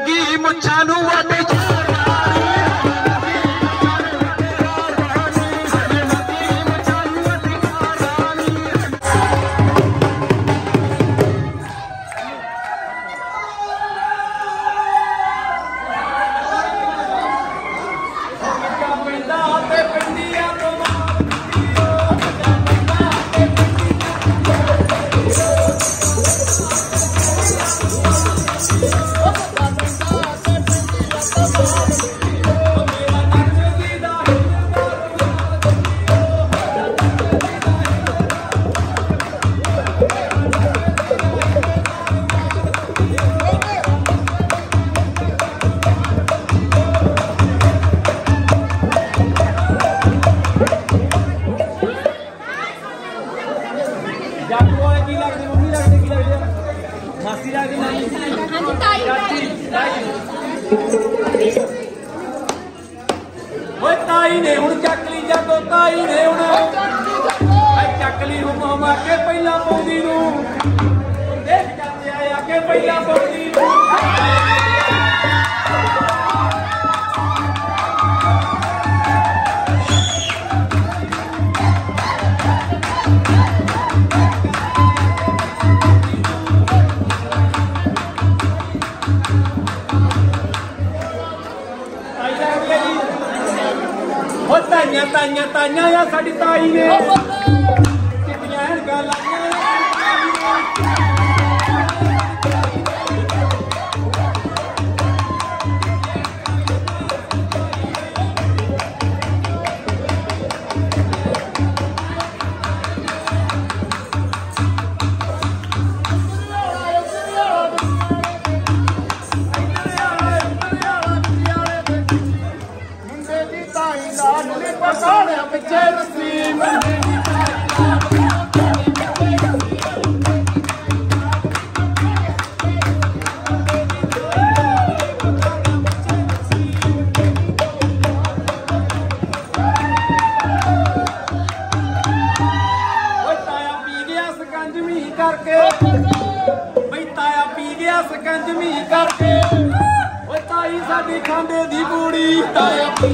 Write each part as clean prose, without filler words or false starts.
नंगी मुच्छां नूं वट ताई ने हुण चक ली जागो ताई ने हुण चक ली हुम के पहला पौंदी नूं देख जाते आया के पहला पौंदी ताइयां ताइयां या साडी ताई ने कितनियां ऐनकां लाइयां सकंजमी करके ताई साडी खांडे दी बूड़ी ताया पी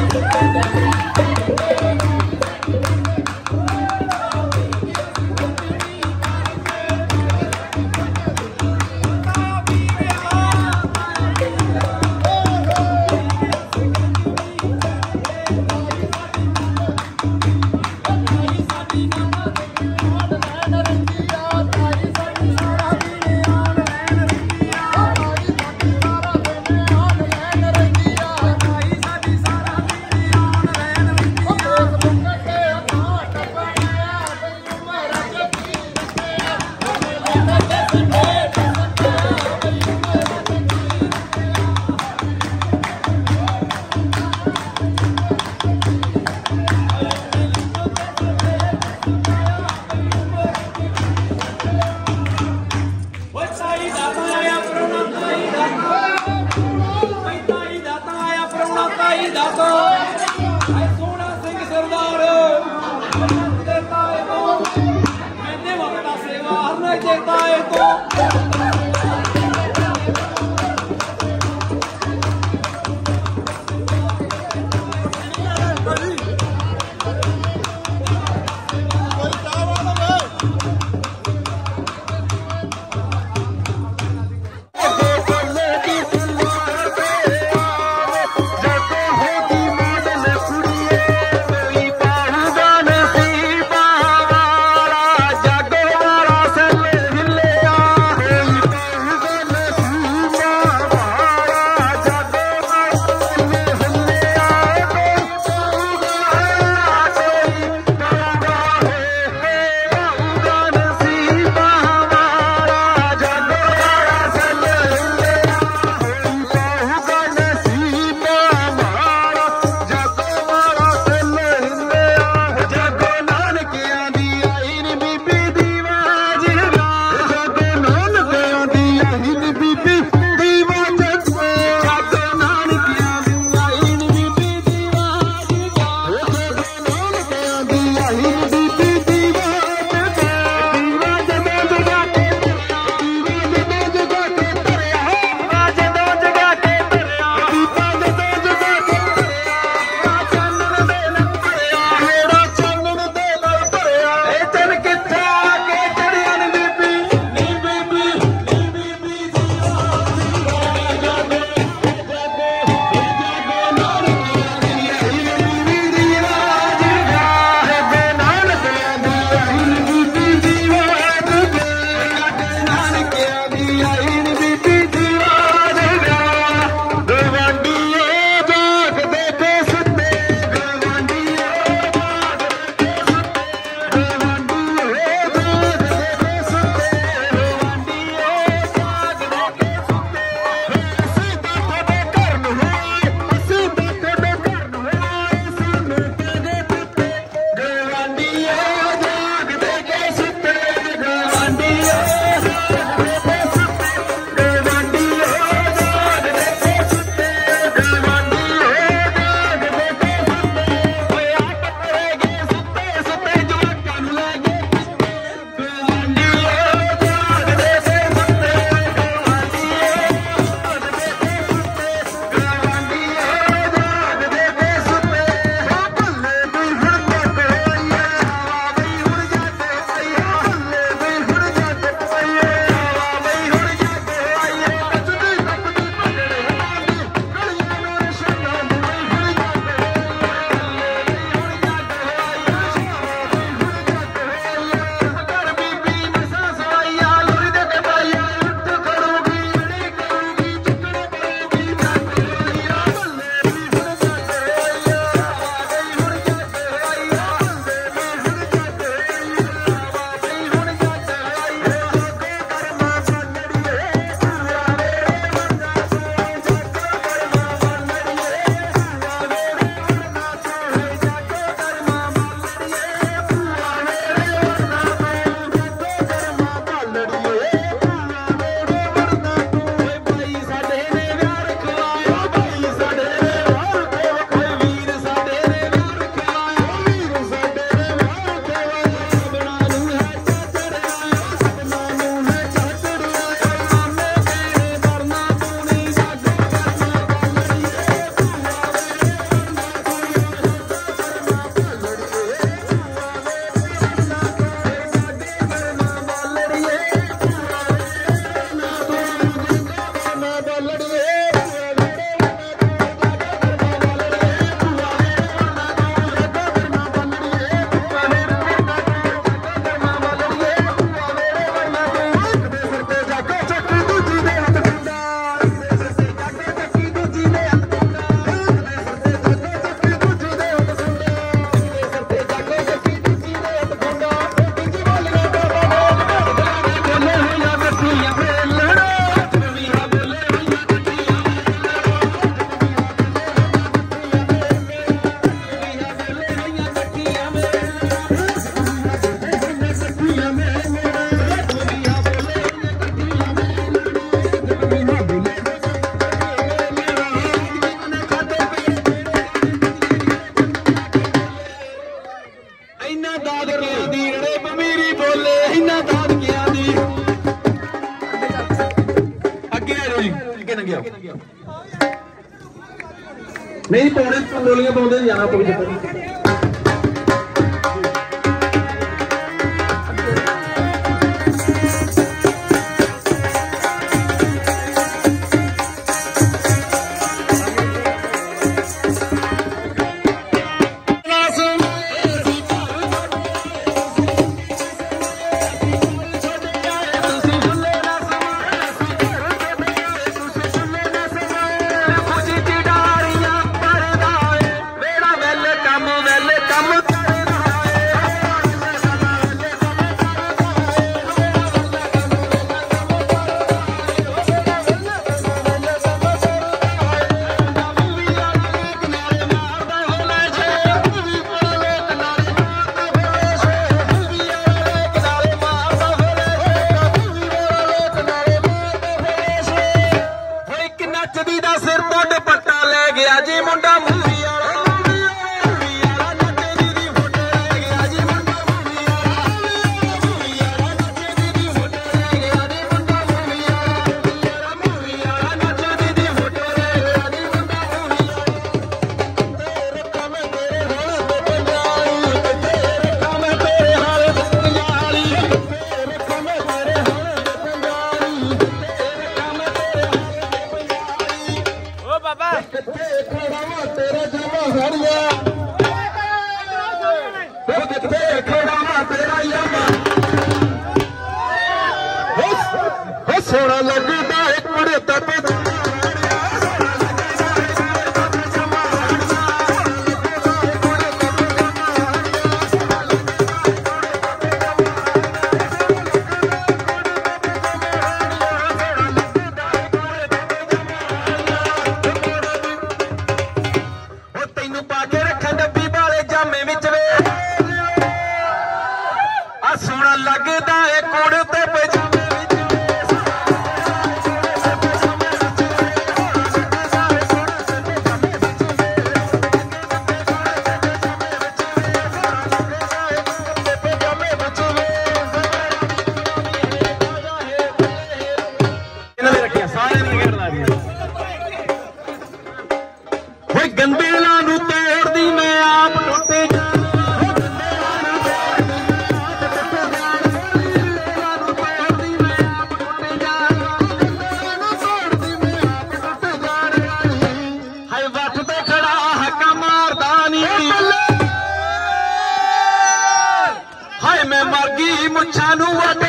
सोना सिंह सरदार देता है तो मैंने वक्त सेवा नहीं देता है तो नहीं पाने पंडोलियां पाते जाना कोई चक्कर नहीं। सोना लगता है कुड़े तब तेनू पाके रखा डब्बी वाले जामे विच वे आ सोना लगदा है कुड़े तब मैं मर गई मुच्छा नू वाटे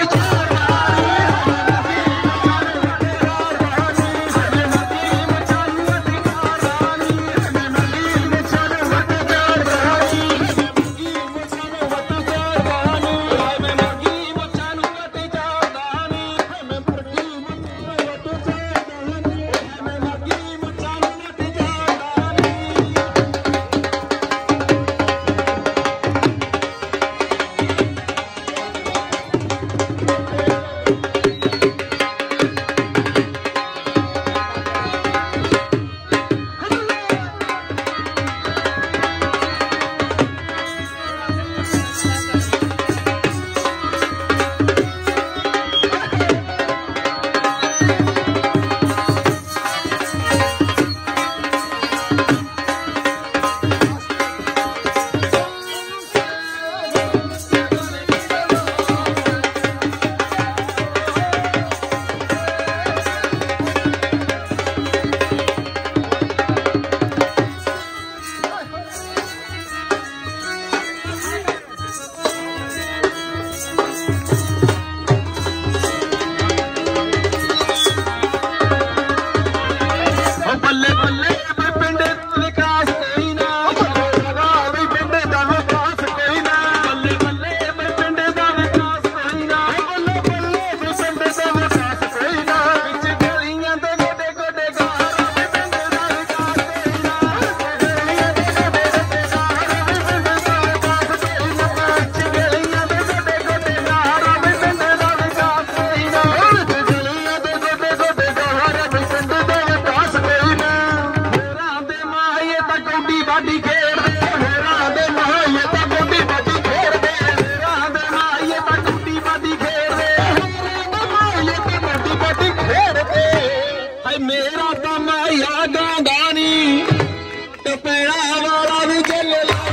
ਗਾਉਂਦਾ ਨੀ ਟਪੇੜਾ ਵਾਲਾ ਨੂੰ ਜੱਲ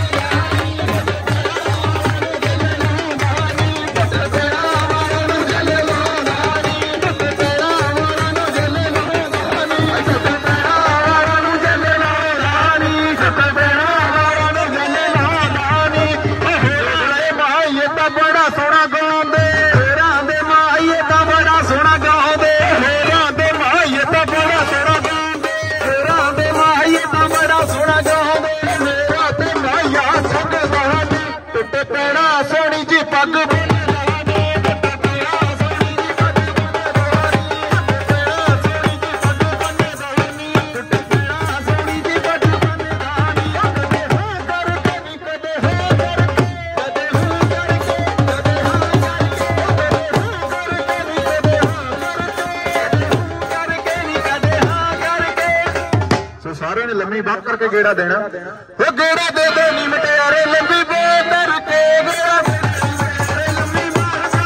सारे ने लम्मी बात करके गेड़ा देना वो गेड़ा दे दे नी मटियारे लम्मी बात करके गेड़ा लम्मी बात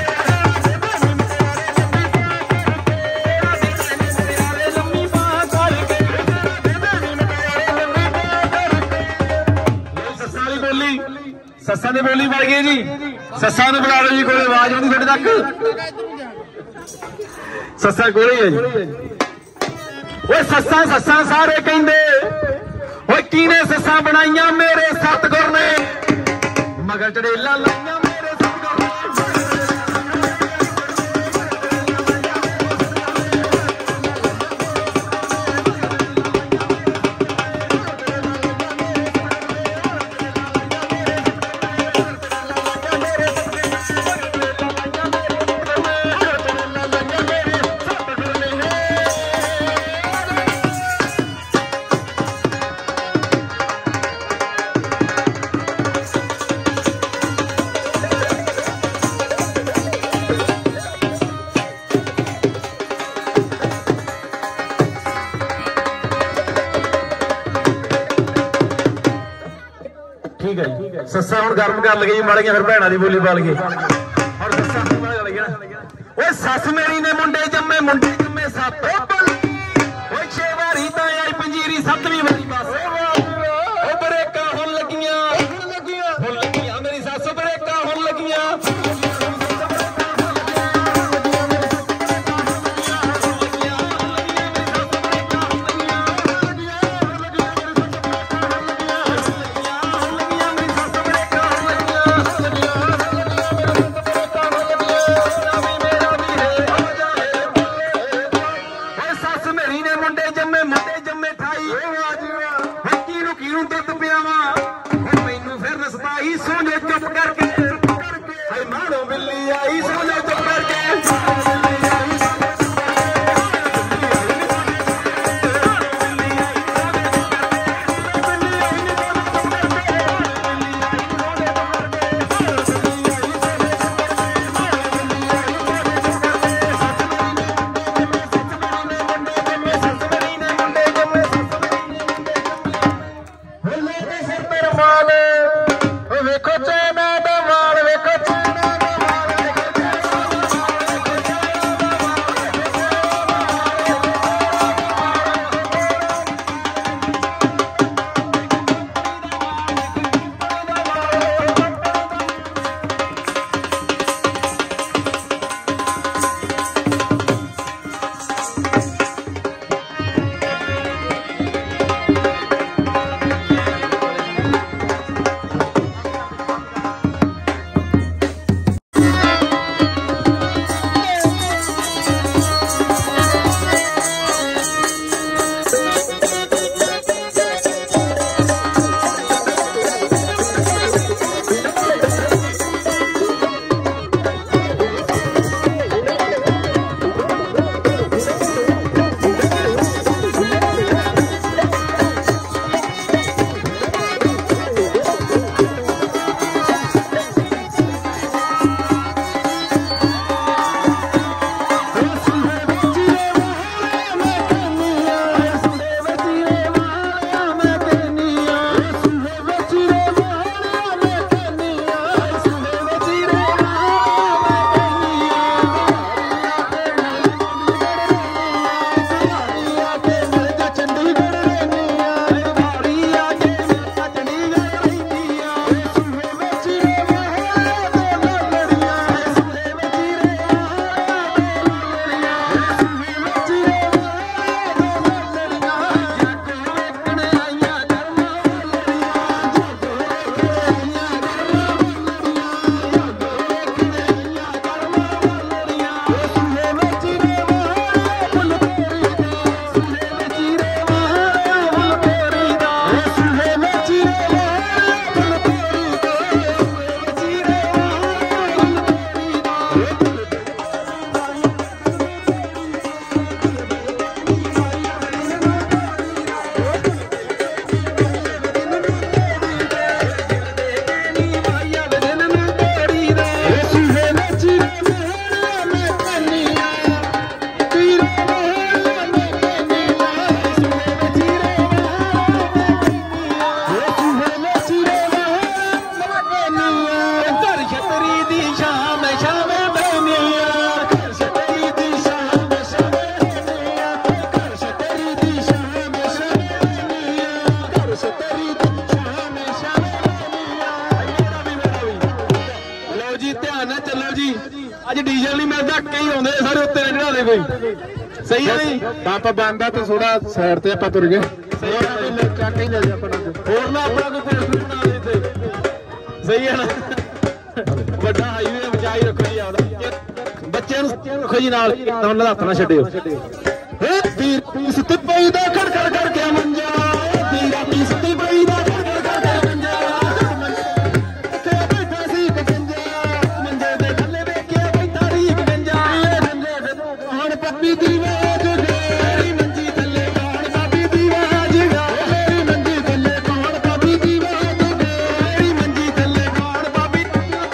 करके बोली सस्सा ने बोली बढ़ गई जी सस्सा ने बुला लो जी कोई आवाज आती थोड़े तक सस्सा कोई है जी सस्सा सस्सा सारे कहंदे किने सस्सा बनाइया मेरे सतगुर ने मगर चड़ेला लाइया मेरे सतगुर ने ठीक है सस्सा हम गर्म कर लगे माड़िया फिर भैन की बोली पा लगे और सस मेरी ने मुंडे जम्मे सत 6 वारी तो आई पंजीरी 7वीं वारी बस ब्रेकां हुण लगियां मेरी सस ब्रेकां हुण लगियां ਆਉਂਦੇ ਸਾਰੇ ਉੱਤੇ ਚੜਾ ਦੇ ਕੋਈ ਸਹੀ ਹੈ ਨਹੀਂ ਪਾਪਾ ਬੰਦਾ ਤੇ ਥੋੜਾ ਸਾਈਡ ਤੇ ਆਪਾਂ ਤੁਰ ਗਏ ਚੱਕ ਹੀ ਲੈ ਜਾ ਆਪਣਾ ਹੋਰ ਨਾ ਆਪਣਾ ਕੋਈ ਫੇਸਬੁੱਕ ਬਣਾ ਦੇ ਇੱਥੇ ਸਹੀ ਹੈ ਨਾ ਵੱਡਾ ਹਾਈਵੇ ਬਚਾਈ ਰੱਖੋ ਜੀ ਆਪਦਾ ਬੱਚਿਆਂ ਨੂੰ ਰੱਖੋ ਜੀ ਨਾਲ ਉਹਨਾਂ ਦਾ ਹੱਥ ਨਾ ਛੱਡਿਓ ਵੀਰ ਪੀਸ ਤੇ ਪਈ ਦਾ ਖੜ ਖੜ ਕਰਕੇ ਮੰਜਾ ਵੀਰਾ ਪੀਸ ਤੇ ਪਈ ਦਾ ਖੜ ਖੜ ਕਰਕੇ ਮੰਜਾ ਤੇ ਬੈਠਾ ਸੀ ਗੰਜਾ ਮੰਜੇ ਦੇ ਥੱਲੇ ਵੇਖਿਆ ਬੈਠਾ ਰੀ ਗੰਜਾ ਹੁਣ ਪੱਪੀ ਦੀ ਵਾਜ ਮੇਰੀ ਮੰਜੀ ਥੱਲੇ ਕੌਣ ਪੱਪੀ ਦੀ ਵਾਜ ਮੇਰੀ ਮੰਜੀ ਥੱਲੇ ਕੌਣ ਪੱਪੀ ਦੀ ਵਾਜ ਮੇਰੀ ਮੰਜੀ ਥੱਲੇ ਕੌਣ ਪੱਪੀ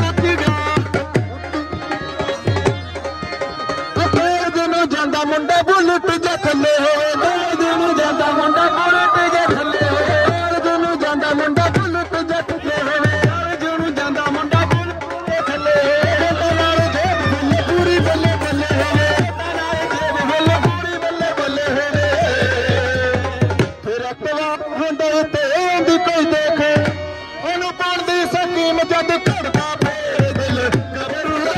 ਨੂੰ ਜਾਂਦਾ ਮੁੰਡਾ ਬੁਲਟ ਜੇ ਥੱਲੇ ਹੋਵੇ ਨੂੰ ਜਾਂਦਾ ਮੁੰਡਾ ਬੁਲਟ ਜੇ ਥੱਲੇ ਹੋਵੇ ਨੂੰ ਜਾਂਦਾ ਮੁੰਡਾ ਬੁਲਟ ਜੇ ਥੱਲੇ ਹੋਵੇ ਨੂੰ ਜਾਂਦਾ ਮੁੰਡਾ ਬੁਲਟ ਜੇ ਥੱਲੇ ਨਾਲ ਜੇਬ ਬੱਲੇ ਪੂਰੀ ਬੱਲੇ ਬੱਲੇ ਹੋਵੇ ਨਾਲ ਜੇਬ ਬੱਲੇ ਪੂਰੀ ਬੱਲੇ ਬੱਲੇ ਹੋਵੇ ਫਿਰ ਅਕਵਾ ਹੁੰਦਾ ਉੱਤੇ ਆਉਂਦੀ ਕੋਈ ਦੇਖੇ ਉਹਨੂੰ ਪਾਉਂਦੀ ਸਕੀਮ ਜਦ ਘੜਦਾ ਫੇਰ ਦਿਲ ਘਬਰਾ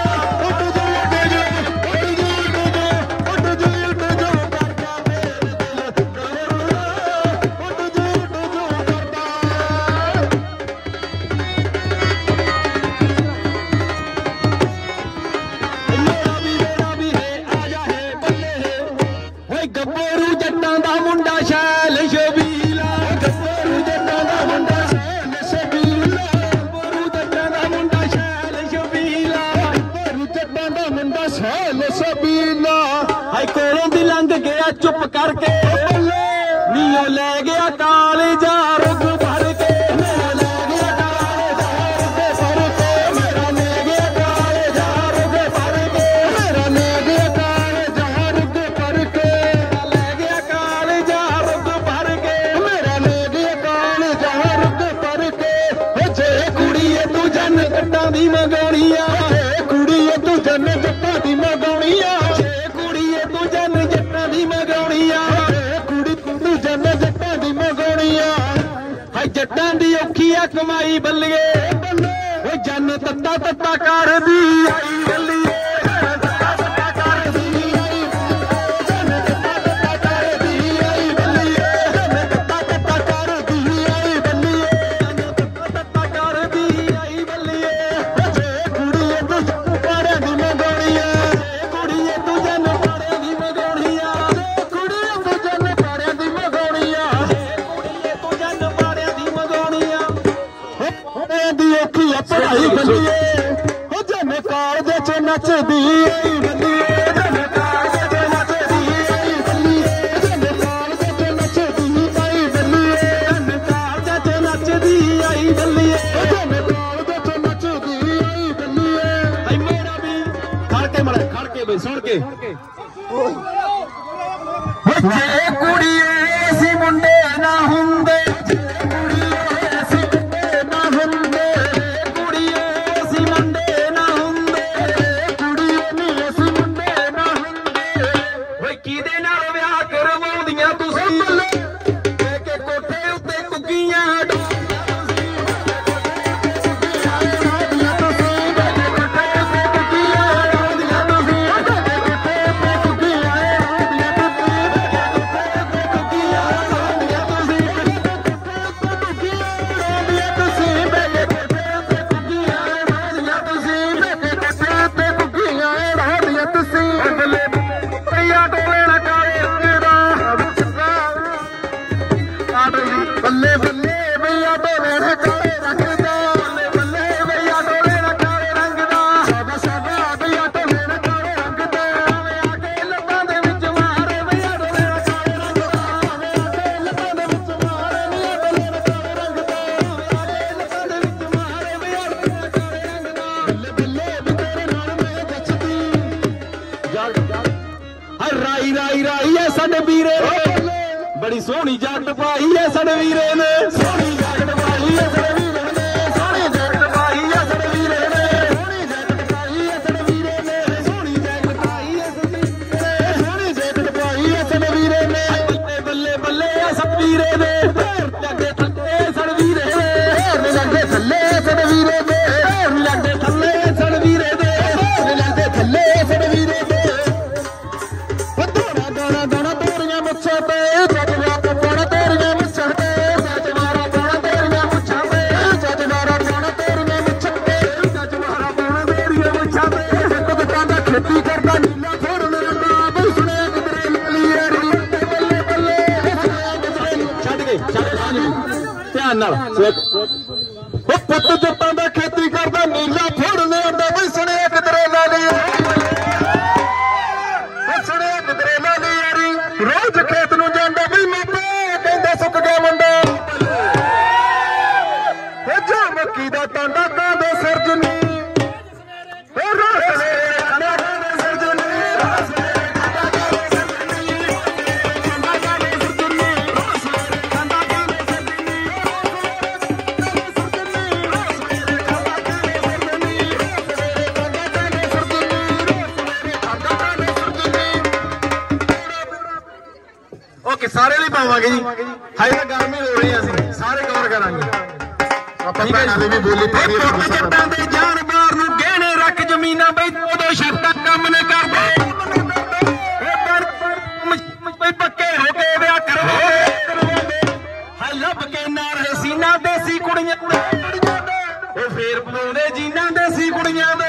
ਗੱਭਰੂ ਜੱਟਾਂ ਦਾ ਮੁੰਡਾ ਸ਼ੈਲ ਸ਼ਬੀਲਾ ਗੱਭਰੂ ਜੱਟਾਂ ਦਾ ਮੁੰਡਾ ਸ਼ੈਲ ਸ਼ਬੀਲਾ ਗੱਭਰੂ ਜੱਟਾਂ ਦਾ ਮੁੰਡਾ ਸ਼ੈਲ ਸ਼ਬੀਲਾ ਗੱਭਰੂ ਜੱਟਾਂ ਦਾ ਮੁੰਡਾ ਸ਼ੈਲ ਸ਼ਬੀਲਾ ਹਾਈ ਕੋਲੋਂ ਦੀ ਲੰਘ ਗਿਆ ਚੁੱਪ ਕਰਕੇ ਨੀਓ ਲੈ ਗਿਆ ਕਾਲਜਾ ਰੁੱਗ ਭਰ ਕੇ ਮੇਰਾ ਲੈ ਗਿਆ ਕਾਲਜਾ ਰੁੱਗ ਭਰ ਕੇ ਮੇਰਾ ਲੈ ਗਿਆ ਕਾਲਜਾ ਰੁੱਗ ਭਰ ਕੇ ਮੇਰਾ ਲੈ ਗਿਆ ਕਾਲਜਾ ਰੁੱਗ ਭਰ ਕੇ ਲੈ ਗਿਆ ਕਾਲਜਾ ਰੁੱਗ ਭਰ ਕੇ ਮੇਰਾ ਲੈ ਗਿਆ ਕਾਲਜਾ ਰੁੱਗ ਭਰ ਕੇ ਜੇ ਕੁੜੀਏ ਤੂੰ ਜਨ ਜੱਟਾਂ ਦੀ ਮੰਗਾਉਣੀਆਂ ਜੇ ਕੁੜੀਏ ਤੂੰ ਜਨ ਜੱਟਾਂ ਦੀ ਮੰਗਾਉਣੀਆਂ ਜੇ ਕੁੜੀਏ ਤੂੰ ਜਨ ਜੱਟਾਂ ਦੀ ਮੰਗਾਉਣੀਆਂ ਕੁੜੀ ਤੂੰ ਜਨ ਜੱਟਾਂ ਦੀ ਮੰਗਾਉਣੀਆਂ ਹਾਏ ਜੱਟਾਂ ਦੀ ਔਖੀ ਆ ਕਮਾਈ ਬੱਲੀਏ ਓ ਜਨ ਤੱਤਾ ਤੱਤਾ ਕਰਦੀ ਆਈ ਬੱਲੀਏ ਤੱਤਾ ਤੱਤਾ ਕਰਦੀ ਆਈ ਜਨ ਤੱਤਾ ਤੱਤਾ ਕਰਦੀ ਆਈ ਬੱਲੀਏ ਜਨ ਤੱਤਾ ਤੱਤਾ ਕਰਦੀ ਆਈ ਬੱਲੀਏ ਜਨ ਤੱਤਾ ਤੱਤਾ ਕਰਦੀ ਆਈ ਬੱਲੀਏ ਜੇ ਕੁੜੀਏ ਤੂੰ ਜਨ ਪਾੜਿਆਂ ਦੀ ਮੰਗਾਉਣੀਆਂ ਜੇ ਕੁੜੀਏ ਤੂੰ ਜਨ ਪਾੜਿਆਂ ਦੀ ਮੰਗਾਉਣੀਆਂ ਜੇ ਕੁੜੀਏ ਤੂੰ ਜਨ ਪਾੜਿਆਂ ਦੀ ਮੰਗਾਉਣੀਆਂ ਜੇ ਕੁੜੀਏ ਤੂੰ ਜਨ ਪਾੜਿਆਂ ਦੀ ਮੰਗਾਉਣੀਆਂ ਦੀ ਔਖੀ ਆ ਪੜਾਈ ਬੱਲੀਏ ਹੋ ਜਨ ਕਾਲਜ ਚ ਨੱਚਦੀ ਆਈ ਬੱਲੀਏ ਜਨ ਕਾਲਜ ਚ ਨੱਚਦੀ ਆਈ ਬੱਲੀਏ ਜਨ ਕਾਲਜ ਚ ਨੱਚਦੀ ਆਈ ਬੱਲੀਏ ਜਨ ਕਾਲਜ ਚ ਨੱਚਦੀ ਆਈ ਬੱਲੀਏ ਜਨ ਕਾਲਜ ਚ ਨੱਚਦੀ ਆਈ ਬੱਲੀਏ ਹਾਏ ਮੇਰਾ ਵੀ ਖੜ ਕੇ ਮੜਾ ਖੜ ਕੇ ਬਈ ਸੁਣ ਕੇ ਜੇ ਕੁੜੀਏ ਸੀ ਮੁੰਡੇ ਨਾ ਹੁੰਦੇ ਜੇ ਕੁੜੀਏ ਸੀ ਮੁੰਡੇ ਨਾ ਹੁੰਦੇ ਕੁੜੀਏ ਸੀ ਮੁੰਡੇ ਨਾ ਹੁੰਦੇ ਕੁੜੀਏ ਨਹੀਂ ਸੀ ਮੁੰਡੇ ਨਾ ਹੁੰਦੇ ਓਏ ਕਿਹਦੇ ਨਾਲ ਵਿਆਹ ਕਰਵਾਉਂਦੀਆਂ ਤੁਸੀਂ ਲੈ ਕੇ ਕੋਠੇ ਉੱਤੇ ਕੁੱਗੀਆਂ ਬੱਲੇ ਬੱਲੇ ਬਈਆ ਢੋਲੇ ਨਾ ਕਾਲੇ ਰੰਗ ਦਾ ਬੱਲੇ ਬੱਲੇ ਬਈਆ ਢੋਲੇ ਨਾ ਕਾਲੇ ਰੰਗ ਦਾ ਸਾਦਾ ਸਾਦਾ ਬਈਆ ਢੋਲੇ ਨਾ ਕਾਲੇ ਰੰਗ ਦਾ ਆਵੇ ਆ ਕੇ ਲੱਤਾਂ ਦੇ ਵਿੱਚ ਮਾਰੇ ਬਈਆ ਢੋਲੇ ਨਾ ਕਾਲੇ ਰੰਗ ਦਾ ਆਵੇ ਆ ਕੇ ਲੱਤਾਂ ਦੇ ਵਿੱਚ ਮਾਰੇ ਬਈਆ ਢੋਲੇ ਨਾ ਕਾਲੇ ਰੰਗ ਦਾ ਆਵੇ ਆ ਕੇ ਲੱਤਾਂ ਦੇ ਵਿੱਚ ਮਾਰੇ ਬਈਆ ਢੋਲੇ ਨਾ ਕਾਲੇ ਰੰਗ ਦਾ ਬੱਲੇ ਬੱਲੇ ਵੀ ਤੇਰੇ ਨਾਲ ਮੈਂ ਜੱਚਦੀ ਜੱਗ ਹਰ ਰਾਈ ਰਾਈ ਰਾਈ ਐ ਸਾਡੇ ਵੀਰੇ ਬੜੀ ਸੋਹਣੀ ਜੱਟ ਪਾਈ ਐ ਸਾਡੇ ਵੀਰੇ ਨੇ ਸੋਹਣੀ ਜੱਟ ਪਾਈ ਐ ਸਾਡੇ ਵੀਰੇ ਨੇ ਸੋਹਣੀ ਜੱਟ ਪਾਈ ਐ ਸਾਡੇ ਵੀਰੇ ਨੇ ਸੋਹਣੀ ਜੱਟ ਪਾਈ ਐ ਸਾਡੇ ਵੀਰੇ ਨੇ ਸੋਹਣੀ ਜੱਟ ਪਾਈ ਐ ਸਾਡੇ ਵੀਰੇ ਨੇ ਸੋਹਣੀ ਜੱਟ ਪਾਈ ਐ ਸਾਡੇ ਵੀਰੇ ਨੇ ਬੱਲੇ ਬੱਲੇ ਬੱਲੇ ਐ ਸਭ ਵੀਰੇ ਨੇ ਲੱਗੇ ਥੱਲੇ ਸਾਡੇ ਵੀਰੇ ਨੇ ਲੱਗੇ ਥੱਲੇ ਸਾਡੇ ਵੀਰੇ ਨੇ ਲੱਗੇ ਥੱਲੇ ਸਾਡੇ ਵੀਰੇ ਨੇ ਲੱਗੇ ਥੱਲੇ ਸਾਡੇ ਵੀਰੇ ਨੇ ध्यान नाल ਉਹ ਪੁੱਤ ਜੱਟਾਂ ਦਾ ਖੇਤੀ ਕਰਦਾ ਨੀਲਾ ਫੜ ਲਿਆਂਦਾ ਬਈ ਸੁਣਿਆ ਕਿਧਰੇ ਲਾਲੀ ਸੁਣਿਆ ਕਿਧਰੇ ਲਾਲੀ ਯਾਰੀ ਰੋਜ਼ ਖੇਤ ਨੂੰ ਜਾਂਦਾ ਬਈ ਮਾਪੇ ਕਹਿੰਦਾ ਸੁੱਕ ਗਿਆ ਮੁੰਡਾ ਉਹ ਜੋ ਮੱਕੀ ਦਾ ਟਾਂਡਾ ਕਾਂਦੇ ਸਿਰਜਣੀ सारे लिए पावांगे जी हाई तो गर्मी हो रही है सारे कवर करांगे जट्टां दे जानदार नूं गहने रख जमीनां बई उदों शर्तां काम न करदे पक्के हो के विआह करो हाय लब के नाल हसीना देसी कुड़ियां ओ फेर पवाउंदे जीना देसी कुड़ियां दे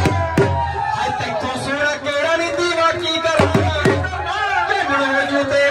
ਤੇ